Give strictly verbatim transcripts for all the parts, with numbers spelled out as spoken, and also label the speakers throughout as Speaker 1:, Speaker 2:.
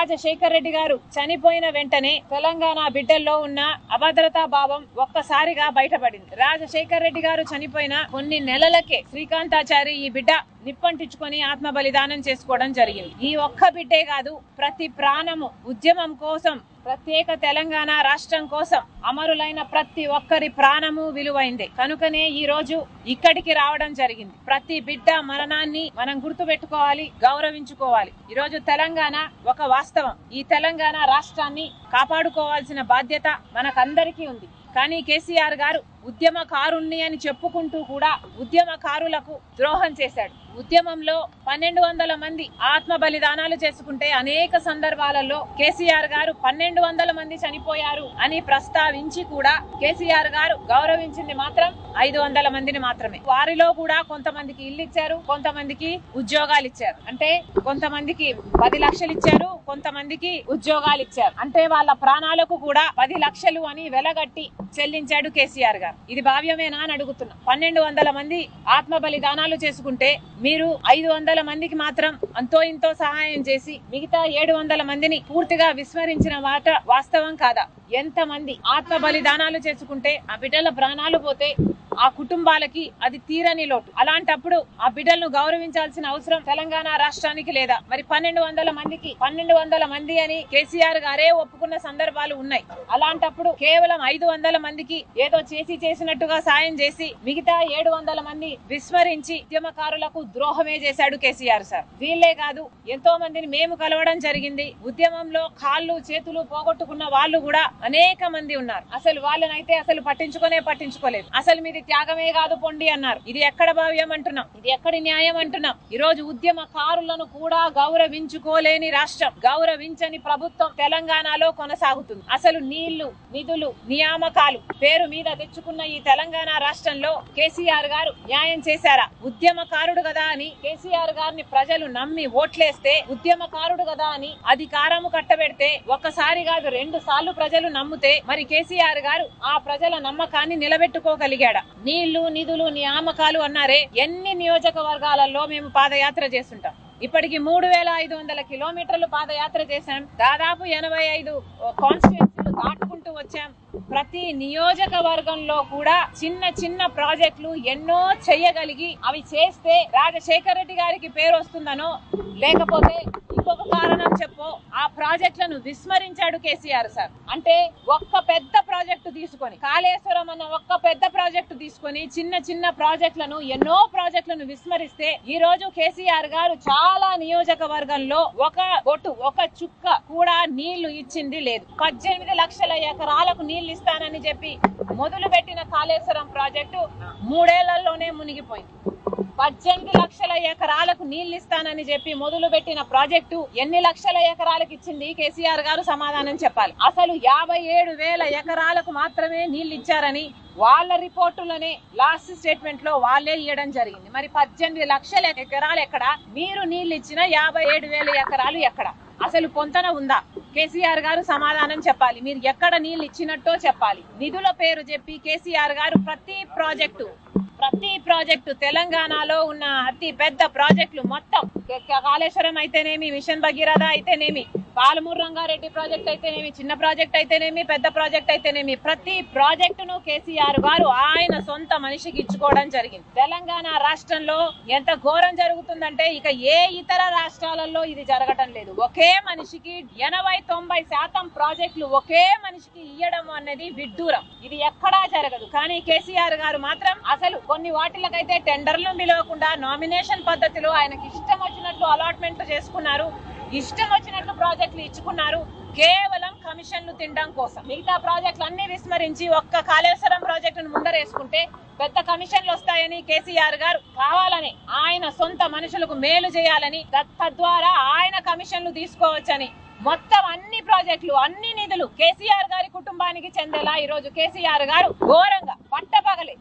Speaker 1: రాజశేఖర్ రెడ్డి గారు చనిపోయిన వెంటనే తెలంగాణ బిడ్డల్లో ఉన్న అభద్రతా భావం ఒక్కసారిగా బయటపడింది. రాజశేఖర్ రెడ్డి గారు చనిపోయిన కొన్ని నెలలకే శ్రీకాంతాచారి ఈ బిడ్డ నిప్పంటించుకొని ఆత్మ బలిదానం చేసుకోవడం జరిగింది. ఈ ఒక్క బిడ్డే కాదు, ప్రతి ప్రాణము ఉద్యమం కోసం, ప్రత్యేక తెలంగాణ రాష్ట్రం కోసం అమరులైన ప్రతి ఒక్కరి ప్రాణము విలువైందే. కనుకనే ఈ రోజు ఇక్కడికి రావడం జరిగింది. ప్రతి బిడ్డ మరణాన్ని మనం గుర్తు పెట్టుకోవాలి, గౌరవించుకోవాలి. ఈ రోజు తెలంగాణ ఒక వాస్తవం. ఈ తెలంగాణ రాష్ట్రాన్ని కాపాడుకోవాల్సిన బాధ్యత మనకందరికీ ఉంది. కానీ కేసీఆర్ గారు ఉద్యమకారుణ్ణి అని చెప్పుకుంటూ కూడా ఉద్యమకారులకు ద్రోహం చేశాడు. ఉద్యమంలో పన్నెండు వందల మంది ఆత్మ బలిదానాలు చేసుకుంటే అనేక సందర్భాలలో కేసీఆర్ గారు పన్నెండు వందల మంది చనిపోయారు అని ప్రస్తావించి కూడా కేసీఆర్ గారు గౌరవించింది మాత్రం ఐదు వందల మందిని మాత్రమే. వారిలో కూడా కొంతమందికి ఇల్లు ఇచ్చారు, కొంతమందికి ఉద్యోగాలు ఇచ్చారు. అంటే కొంతమందికి పది లక్షలు ఇచ్చారు, కొంతమందికి ఉద్యోగాలు ఇచ్చారు. అంటే వాళ్ళ ప్రాణాలకు కూడా పది లక్షలు అని వెలగట్టి చెల్లించాడు కేసీఆర్ గారు. ఇది భావ్యమేనా అని అడుగుతున్నా. పన్నెండు వందల మంది ఆత్మ బలిదానాలు చేసుకుంటే మీరు ఐదు వందల మందికి మాత్రం అంతో ఇంతో సహాయం చేసి మిగతా ఏడు వందల మందిని పూర్తిగా విస్మరించిన మాట వాస్తవం కాదా? ఎంత మంది ఆత్మ బలిదానాలు చేసుకుంటే ఆ బిడ్డల ప్రాణాలు పోతే ఆ కుటుంబాలకి అది తీరని లోటు. అలాంటప్పుడు ఆ బిడ్డలను గౌరవించాల్సిన అవసరం తెలంగాణ రాష్ట్రానికి లేదా? మరి పన్నెండు వందల మందికి పన్నెండు వందల మంది అని కేసీఆర్ గారే ఒప్పుకున్న సందర్భాలు ఉన్నాయి. అలాంటప్పుడు కేవలం ఐదు వందల మందికి ఏదో చేసి చేసినట్టుగా సాయం చేసి మిగతా ఏడు వందల మంది విస్మరించి ఉద్యమకారులకు ద్రోహమే చేశాడు కేసీఆర్ సార్. వీళ్లే కాదు, ఎంతో మందిని మేము కలవడం జరిగింది. ఉద్యమంలో కాళ్ళు చేతులు పోగొట్టుకున్న వాళ్ళు కూడా అనేక మంది ఉన్నారు. అసలు వాళ్ళనైతే అసలు పట్టించుకునే పట్టించుకోలేదు. అసలు మీది త్యాగమే కాదు పొండి అన్నారు. ఇది ఎక్కడ భావ్యం అంటున్నాం, ఇది ఎక్కడి న్యాయం అంటున్నాం. ఈ రోజు ఉద్యమకారులను కూడా గౌరవించుకోలేని రాష్ట్రం, గౌరవించని ప్రభుత్వం తెలంగాణలో కొనసాగుతుంది. అసలు నీళ్లు, నిధులు, నియామకాలు పేరు మీద తెచ్చుకున్న ఈ తెలంగాణ రాష్ట్రంలో కేసీఆర్ గారు న్యాయం చేశారా? ఉద్యమకారుడు కదా అని కేసీఆర్ గారిని ప్రజలు నమ్మి ఓట్లేస్తే, ఉద్యమకారుడు కదా అని అధికారము కట్టబెడితే ఒక్కసారి కాదు రెండు సార్లు ప్రజలు నమ్మితే మరి కేసీఆర్ గారు ఆ ప్రజల నమ్మకాన్ని నిలబెట్టుకోగలిగాడా? నీళ్లు, నిధులు, నియామకాలు అన్నారే, ఎన్ని నియోజకవర్గాలలో మేము పాదయాత్ర చేస్తుంటాం. ఇప్పటికి మూడు వేల ఐదు వందల కిలోమీటర్లు పాదయాత్ర చేశాం. దాదాపు ఎనభై ఐదు కాన్స్టిట్యుయెన్సీలు దాటుకుంటూ వచ్చాం. ప్రతి నియోజకవర్గంలో కూడా చిన్న చిన్న ప్రాజెక్టులు ఎన్నో చెయ్యగలిగి అవి చేస్తే రాజశేఖర్ రెడ్డి గారికి పేరు వస్తుందనో లేకపోతే ఇంకొక కారణం చెప్పో ఆ ప్రాజెక్టులను విస్మరించాడు కేసీఆర్ సార్. అంటే ఒక్క పెద్ద ప్రాజెక్టు తీసుకొని, కాళేశ్వరం అన్న ఒక్క పెద్ద ప్రాజెక్టు తీసుకొని చిన్న చిన్న ప్రాజెక్టులను, ఎన్నో ప్రాజెక్టులను విస్మరిస్తే ఈ రోజు కేసీఆర్ గారు చాలా నియోజకవర్గంలో ఒక బొట్టు, ఒక చుక్క కూడా నీళ్లు ఇచ్చింది లేదు. పద్దెనిమిది లక్షల ఎకరాలకు నీళ్లు ఇస్తానని చెప్పి మొదలు పెట్టిన కాళేశ్వరం ప్రాజెక్టు మూడేళ్లలోనే మునిగిపోయింది. పద్దెనిమిది లక్షల ఎకరాలకు నీళ్లు ఇస్తానని చెప్పి మొదలు పెట్టిన ప్రాజెక్టు ఎన్ని లక్షల ఎకరాలకు ఇచ్చింది కేసీఆర్ గారు సమాధానం చెప్పాలి. అసలు యాభై ఏడు వేల ఎకరాలకు మాత్రమే నీళ్లు ఇచ్చారని వాళ్ళ రిపోర్టులోనే లాస్ట్ స్టేట్మెంట్ లో వాళ్ళే ఇవ్వడం జరిగింది. మరి పద్దెనిమిది లక్షల ఎకరాలు ఎక్కడ? మీరు నీళ్లు ఇచ్చిన యాభై ఏడు వేల ఎకరాలు ఎక్కడ? అసలు పొంతన ఉందా? కేసీఆర్ గారు సమాధానం చెప్పాలి. మీరు ఎక్కడ నీళ్లు ఇచ్చినట్టో చెప్పాలి. నిధుల పేరు చెప్పి కేసీఆర్ గారు ప్రతి ప్రాజెక్టు ప్రతి ప్రాజెక్టు తెలంగాణలో ఉన్న అతి పెద్ద ప్రాజెక్టులు మొత్తం, కాళేశ్వరం అయితేనేమి, మిషన్ భగీరథ అయితేనేమి, పాలమూరు రంగారెడ్డి ప్రాజెక్ట్ అయితేనేమి, చిన్న ప్రాజెక్ట్ అయితేనేమి, పెద్ద ప్రాజెక్ట్ అయితేనేమి, ప్రతి ప్రాజెక్టును కేసీఆర్ గారు ఆయన సొంత మనిషికి ఇచ్చుకోవడం జరిగింది. తెలంగాణ రాష్ట్రంలో ఎంత ఘోరం జరుగుతుందంటే ఇక ఏ ఇతర రాష్ట్రాలలో ఇది జరగటం లేదు. ఒకే మనిషికి ఎనభై తొంభై శాతం ప్రాజెక్టులు ఒకే మనిషికి ఇయ్యడం అనేది విడ్డూరం. ఇది ఎక్కడా జరగదు. కానీ కేసీఆర్ గారు మాత్రం అసలు కొన్ని వాటిలకైతే టెండర్లను పిలవకుండా నామినేషన్ పద్ధతిలో ఆయనకి ఇష్టం వచ్చినట్లు అలాట్మెంట్ చేసుకున్నారు, ఇష్టం వచ్చినట్లు ప్రాజెక్టులు ఇచ్చుకున్నారు, కేవలం కమిషన్లు తినడం కోసం. మిగతా ప్రాజెక్టులు అన్ని విస్మరించి ఒక్క కాళేశ్వరం ప్రాజెక్టును ముందరేసుకుంటే పెద్ద కమిషన్లు వస్తాయని కేసీఆర్ గారు కావాలని ఆయన సొంత మనుషులకు మేలు చేయాలని, తద్వారా ఆయన కమిషన్లు తీసుకోవచ్చని మొత్తం అన్ని ప్రాజెక్టులు, అన్ని నిధులు కేసీఆర్ గారి కుటుంబానికి చెందేలా ఈ రోజు కేసీఆర్ గారు ఘోరంగా పట్టపగలే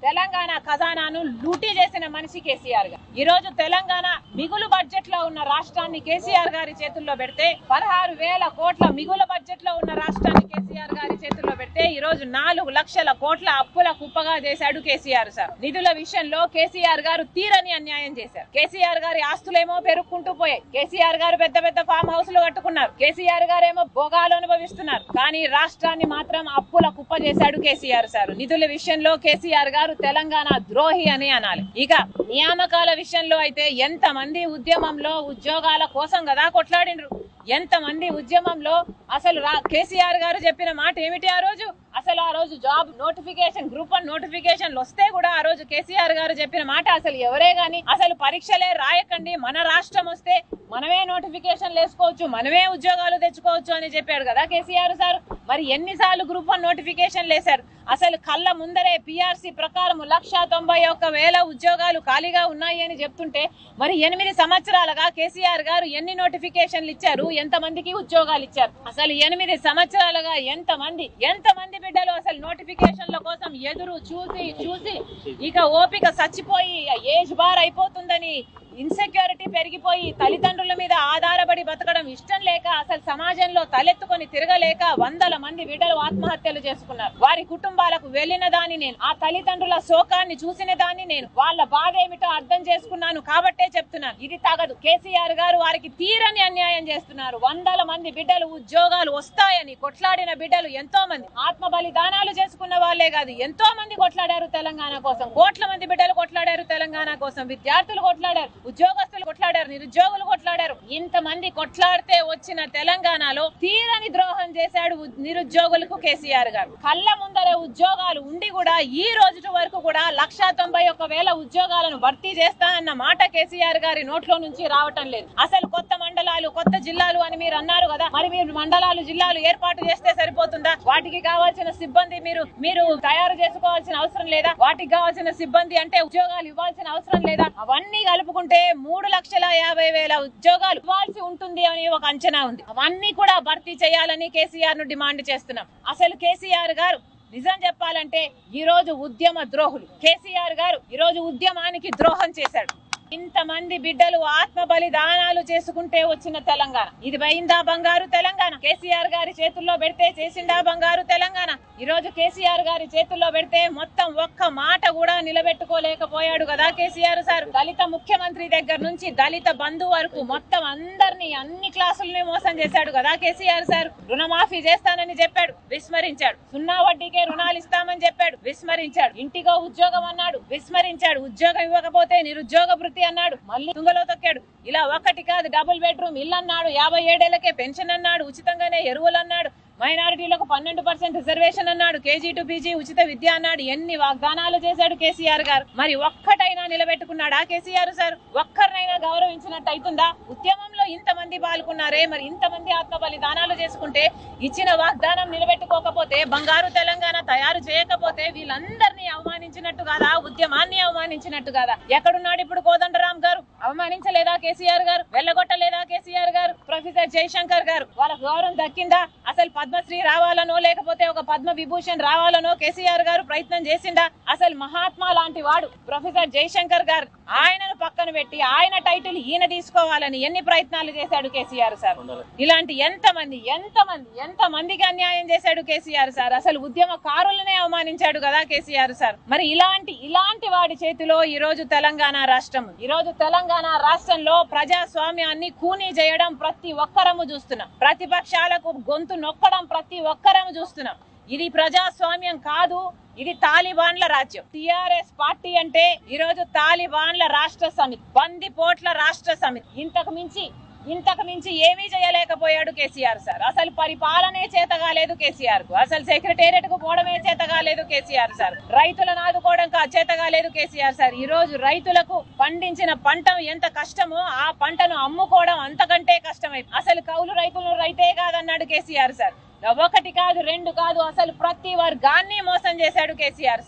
Speaker 1: తెలంగాణ ఖజానాను లూటీ చేసిన మనిషి కేసీఆర్ గారు. ఈ రోజు తెలంగాణ మిగులు బడ్జెట్ లో ఉన్న రాష్ట్రాన్ని కేసీఆర్ గారి చేతుల్లో పెడితే పదహారు వేల కోట్ల మిగులు బడ్జెట్ లో ఉన్న రాష్ట్రాన్ని కేసీఆర్ గారి చేతుల్లో పెడితే ఈ రోజు నాలుగు లక్షల కోట్ల అప్పుల కుప్పగా చేశాడు కేసీఆర్ సార్. నిధుల విషయంలో కేసీఆర్ గారు తీరని అన్యాయం చేశారు. కేసీఆర్ గారి ఆస్తులేమో పెరుక్కుంటూ పోయాయి. కేసీఆర్ గారు పెద్ద పెద్ద ఫామ్ హౌస్ లు కట్టుకున్నారు. కేసీఆర్ గారేమో భోగాలు అనుభవిస్తున్నారు. కానీ రాష్ట్రాన్ని మాత్రం అప్పుల కుప్ప చేశాడు కేసీఆర్ సార్. నిధుల విషయంలో కేసీఆర్ గారు తెలంగాణ ద్రోహి అని అనాలి. ఇక నియామకాల విషయంలో అయితే ఎంత మంది ఉద్యమంలో ఉద్యోగాల కోసం కదా కొట్లాడినరు. ఎంత మంది ఉద్యమంలో అసలు కేసీఆర్ గారు చెప్పిన మాట ఏమిటి ఆ రోజు? అసలు ఆ రోజు జాబ్ నోటిఫికేషన్ గ్రూప్ వన్ నోటిఫికేషన్లు వస్తే కూడా ఆ రోజు కేసీఆర్ గారు చెప్పిన మాట అసలు ఎవరే గాని అసలు పరీక్షలే రాయకండి, మన రాష్ట్రం వస్తే మనమే నోటిఫికేషన్ వేసుకోవచ్చు, మనమే ఉద్యోగాలు తెచ్చుకోవచ్చు అని చెప్పాడు కదా కేసీఆర్ సార్. మరి ఎన్నిసార్లు గ్రూప్ వన్ నోటిఫికేషన్ వేశారు? అసలు కళ్ళ ముందరే పిఆర్సీ ప్రకారం లక్ష తొంభై ఒక్క వేల ఉద్యోగాలు ఖాళీగా ఉన్నాయి అని చెప్తుంటే మరి ఎనిమిది సంవత్సరాలుగా కేసీఆర్ గారు ఎన్ని నోటిఫికేషన్లు ఇచ్చారు, ఎంత మందికి ఉద్యోగాలు ఇచ్చారు? అసలు ఎనిమిది సంవత్సరాలుగా ఎంత మంది ఎంత మంది బిడ్డలు అసలు నోటిఫికేషన్ల కోసం ఎదురు చూసి చూసి ఇక ఓపిక చచ్చిపోయి ఏజ్ బార్ అయిపోతుందని ఇన్సెక్యూరిటీ పెరిగిపోయి తల్లిదండ్రుల మీద ఆధారపడి బతకడం ఇష్టం లేక అసలు సమాజంలో తలెత్తుకొని తిరగలేక వందల మంది బిడ్డలు ఆత్మహత్యలు చేసుకున్నారు. వారి కుటుంబాలకు వెళ్లిన దాన్ని నేను, ఆ తల్లిదండ్రుల శోకాన్ని చూసిన దాన్ని నేను, వాళ్ళ బాధ ఏమిటో అర్థం చేసుకున్నాను కాబట్టే చెప్తున్నాను. ఇది తగదు. కేసీఆర్ గారు వారికి తీరని అన్యాయం చేస్తున్నారు. వందల మంది బిడ్డలు ఉద్యోగాలు వస్తాయని కొట్లాడిన బిడ్డలు ఎంతో మంది ఆత్మ బలిదానాలు చేసుకున్న వాళ్లే కాదు, ఎంతో మంది కొట్లాడారు తెలంగాణ కోసం. కోట్ల మంది బిడ్డలు కొట్లాడారు తెలంగాణ కోసం. విద్యార్థులు కొట్లాడారు, ఉద్యోగస్తులు కొట్లాడారు, నిరుద్యోగులు కొట్లాడారు. ఇంతమంది కొట్లాడితే వచ్చిన తెలంగాణలో తీరని ద్రోహం చేశాడు నిరుద్యోగులకు కేసీఆర్ గారు. కళ్ళ ముందరే ఉద్యోగాలు ఉండి కూడా ఈ రోజు వరకు కూడా లక్షా తొంభై ఒక్క వేల ఉద్యోగాలను భర్తీ చేస్తానన్న మాట కేసీఆర్ గారి నోట్లో నుంచి రావటం లేదు. అసలు కొత్త మండలాలు కొత్త జిల్లాలు అని మీరు అన్నారు కదా, మరి మీరు మండలాలు జిల్లాలు ఏర్పాటు చేస్తే సరిపోతుందా? వాటికి కావాల్సిన సిబ్బంది మీరు మీరు తయారు చేసుకోవాల్సిన అవసరం లేదా? వాటికి కావాల్సిన సిబ్బంది అంటే ఉద్యోగాలు ఇవ్వాల్సిన అవసరం లేదా? అవన్నీ కలుపుకుంటే మూడు లక్షల యాభై వేల ఉద్యోగాలు ఇవ్వాల్సి ఉంటుంది అని ఒక అంచనా ఉంది. అవన్నీ కూడా భర్తీ చేయాలని కేసీఆర్ ను డిమాండ్ చేస్తున్నాం. అసలు కేసీఆర్ గారు నిజం చెప్పాలంటే ఈ రోజు ఉద్యమ ద్రోహులు. కేసీఆర్ గారు ఈ రోజు ఉద్యమానికి ద్రోహం చేశాడు. ఇంతమంది బిడ్డలు ఆత్మ బలిదానాలు చేసుకుంటే వచ్చిన తెలంగాణ ఇది పోయిందా బంగారు తెలంగాణ? కేసీఆర్ గారి చేతుల్లో పెడితే చేసిందా బంగారు తెలంగాణ? ఈ రోజు కేసీఆర్ గారి చేతుల్లో పెడితే మొత్తం ఒక్క మాట కూడా నిలబెట్టుకోలేకపోయాడు కదా కేసీఆర్ సార్. దళిత ముఖ్యమంత్రి దగ్గర నుంచి దళిత బంధు వరకు మొత్తం అందరినీ అన్ని క్లాసులని మోసం చేశాడు కదా కేసీఆర్ సార్. రుణమాఫీ చేస్తానని చెప్పాడు, విస్మరించాడు. సున్నా వడ్డీకే రుణాలు ఇస్తామని చెప్పాడు, విస్మరించాడు. ఇంటికో ఉద్యోగం అన్నాడు, విస్మరించాడు. ఉద్యోగం ఇవ్వకపోతే నిరుద్యోగ వృత్తి అన్నాడు, మళ్ళీ తుంగలో తొక్కాడు. ఇలా ఒకటి కాదు, డబుల్ బెడ్రూమ్ ఇల్లు అన్నాడు, యాభై ఏడేళ్లకే పెన్షన్ అన్నాడు, ఉచితంగానే ఎరువులు అన్నాడు, మైనారిటీలకు పన్నెండు పర్సెంట్ రిజర్వేషన్ అన్నాడు, కేజీ టు పీజీ ఉచిత విద్య అన్నాడు. ఎన్ని వాగ్దానాలు చేశాడు కేసీఆర్ గారు. మరి ఒక్కటైనా నిలబెట్టుకున్నాడా కేసీఆర్ సార్? ఒక్కరినైనా గౌరవించినట్టు అవుతుందా? ఉద్యమంలో ఇంతమంది పాల్గొన్నారే, మరి ఇంతమంది ఆత్మ బలిదానాలు చేసుకుంటే ఇచ్చిన వాగ్దానం నిలబెట్టుకోకపోతే, బంగారు తెలంగాణ తయారు చేయకపోతే వీళ్ళందరినీ అవమానించినట్టు కాదా? ఉద్యమాన్ని అవమానించినట్టు కాదా? ఎక్కడున్నాడు ఇప్పుడు కోదండరాం గారు? అవమానించలేదా కేసీఆర్ గారు? వెళ్ళగొట్టలేదా కేసీఆర్ గారు? ప్రొఫెసర్ జయశంకర్ గారు వాళ్ళ గౌరవం దక్కిందా? అసలు పద్మశ్రీ రావాలనో లేకపోతే ఒక పద్మ విభూషణ్ రావాలనో కేసీఆర్ గారు ప్రయత్నం చేసిందా? అసలు మహాత్మా లాంటి వాడు ప్రొఫెసర్ జయశంకర్ గారు, ఆయనను పక్కన పెట్టి ఆయన టైటిల్ ఈయన తీసుకోవాలని ఎన్ని ప్రయత్నాలు చేశాడు కేసీఆర్ సార్. ఇలాంటి ఎంతమంది ఎంతమంది ఎంతమందికి అన్యాయం చేశాడు కేసీఆర్ సార్. అసలు ఉద్యమకారులనే అవమానించాడు కదా కేసీఆర్ సార్. మరి ఇలాంటి ఇలాంటి వాడి చేతిలో ఈ రోజు తెలంగాణ రాష్ట్రం, ఈ రోజు తెలంగాణ రాష్ట్రంలో ప్రజాస్వామ్యాన్ని కూనీ చేయడం ప్రతి ఒక్కరము చూస్తున్నాం. ప్రతిపక్షాలకు గొంతు నొక్కడం ప్రతి ఒక్కరము చూస్తున్నాం. ఇది ప్రజాస్వామ్యం కాదు, ఇది తాలిబాన్ల రాజ్యం. టిఆర్ఎస్ పార్టీ అంటే ఈ రోజు తాలిబాన్ల రాష్ట్ర సమితి, బందిపోట్ల రాష్ట్ర సమితి. ఇంతకు మించి ఇంతకు మించి ఏమీ చేయలేకపోయాడు కేసీఆర్ సార్. అసలు పరిపాలనే చేతగాలేదు కేసీఆర్ కు. అసలు సెక్రటేరియట్ కు పోవడమే చేతగాలేదు కేసీఆర్ సార్. రైతులను ఆదుకోవడం చేతగాలేదు కేసీఆర్ సార్. ఈ రోజు రైతులకు పండించిన పంట ఎంత కష్టమో ఆ పంటను అమ్ముకోవడం అంతకంటే కష్టమై, అసలు కౌలు రైతులు రైతే కాదన్నాడు కేసీఆర్ సార్. ఒకటి కాదు, రెండు కాదు, అసలు ప్రతి వర్గాన్ని మోసం చేశాడు కేసీఆర్ సార్.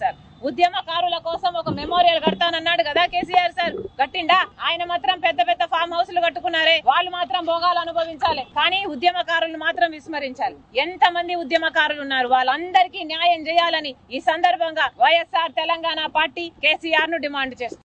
Speaker 1: ఉద్యమకారుల కోసం ఒక మెమోరియల్ కడతానన్నాడు కదా కేసీఆర్ సార్, కట్టిండా? ఆయన మాత్రం పెద్ద పెద్ద ఫామ్ హౌస్లు కట్టుకున్నారే, వాళ్ళు మాత్రం భోగాలు అనుభవించాలి, కానీ ఉద్యమకారులు మాత్రం విస్మరించాలి. ఎంత మంది ఉద్యమకారులు ఉన్నారు, వాళ్ళందరికీ న్యాయం చేయాలని ఈ సందర్భంగా వైఎస్ఆర్ తెలంగాణ పార్టీ కేసీఆర్ ను డిమాండ్ చేస్తుంది.